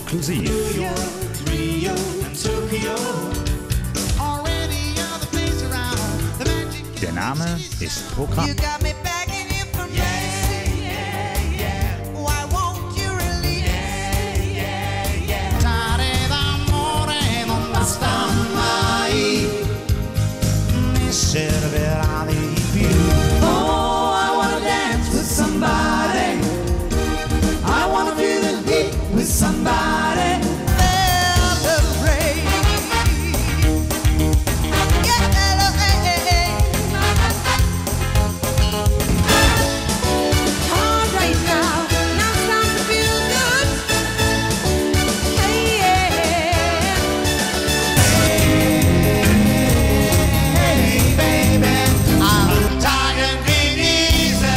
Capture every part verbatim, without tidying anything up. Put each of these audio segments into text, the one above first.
exklusiv. Der Name ist Programm. Servirà di più. Oh, I wanna dance with somebody. I wanna feel the heat with somebody. Celebrate. Yeah, celebrate. All right now, now it's time to feel good. Hey, yeah. Hey, baby, I'm tired of being easy.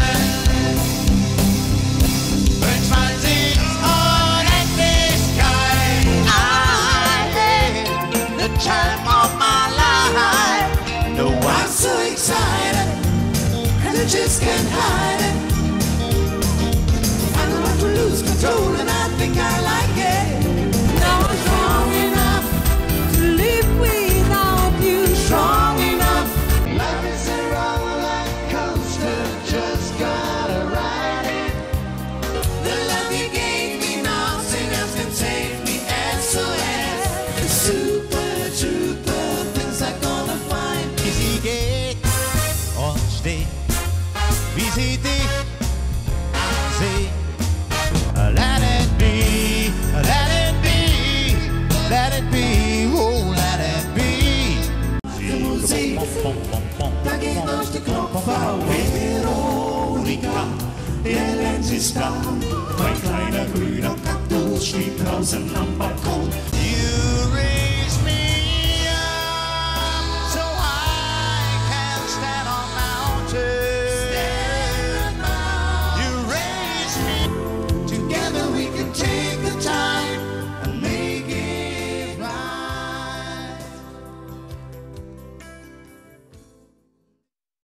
Wünsch mal sich Unendlichkeit. I had the time of my life. No, I'm so excited, and I just can't hide it. I don't want to lose control, and I think I like it. Now I'm strong enough to live without you. Strong enough. Life is a roller coaster, just gotta ride it. The love you gave me, nothing else can save me. S O S, the super trooper, things are gonna find. Wie sie geht und steht, wie sie dich ansieht. Let it be, let it be, let it be, oh, let it be. Musik, da geht euch der Kopf auf. Veronika, der Lenz ist da. Mein kleiner grüner Kaktus steht draußen am Balkon.